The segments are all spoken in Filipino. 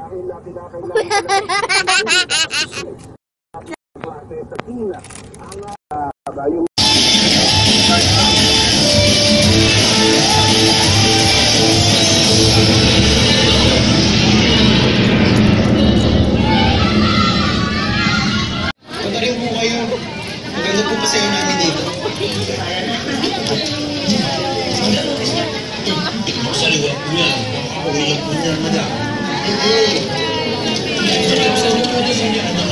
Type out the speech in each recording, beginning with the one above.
Patarin po kayo. Maganda po pa sa'yo namin dito. Sa liwat po yan. Umilang po niya, madam. Sa liwat po niya, anak.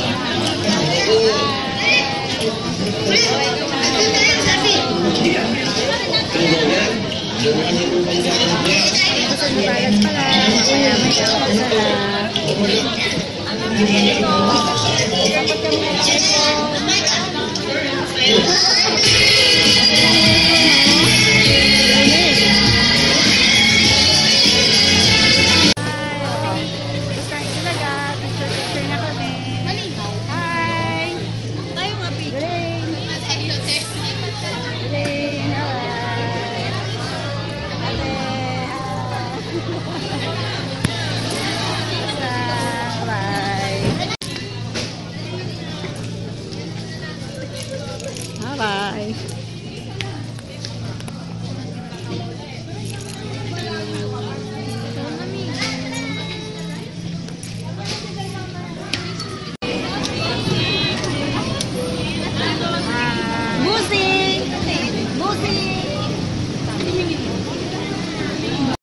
Balag pala, kaya may kapag sala. Bye.